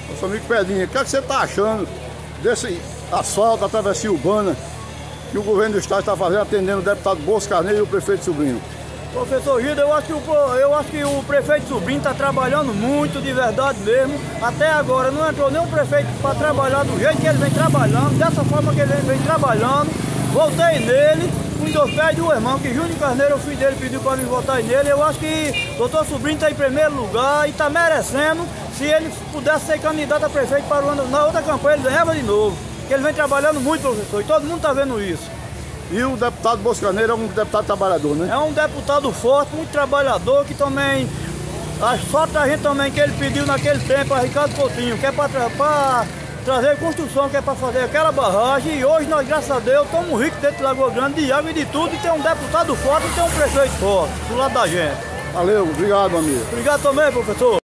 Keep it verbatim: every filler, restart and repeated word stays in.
Nosso amigo Pedrinho, o que, é que você está achando desse asfalto, a travessia urbana que o governo do estado está fazendo, atendendo o deputado Bosco Carneiro e o prefeito Sobrinho? Professor Gildo, eu acho que o, eu acho que o prefeito Sobrinho está trabalhando muito, de verdade mesmo. Até agora não entrou nenhum prefeito para trabalhar do jeito que ele vem trabalhando, dessa forma que ele vem trabalhando. Voltei nele, com dois pés e duas mãos, que Júnior Carneiro, o filho dele, pediu para mim votar nele. Eu acho que o doutor Sobrinho está em primeiro lugar e está merecendo. Se ele pudesse ser candidato a prefeito para o ano, na outra campanha, ele ganhava de novo. Porque ele vem trabalhando muito, professor, e todo mundo está vendo isso. E o deputado Bosco Carneiro é um deputado trabalhador, né? É um deputado forte, muito trabalhador, que também... Asfalta a gente também que ele pediu naquele tempo a Ricardo Coutinho, que é para tra trazer construção, que é para fazer aquela barragem. E hoje nós, graças a Deus, estamos ricos dentro de Lagoa Grande, de água e de tudo. E tem um deputado forte e tem um prefeito forte do lado da gente. Valeu, obrigado, amigo. Obrigado também, professor.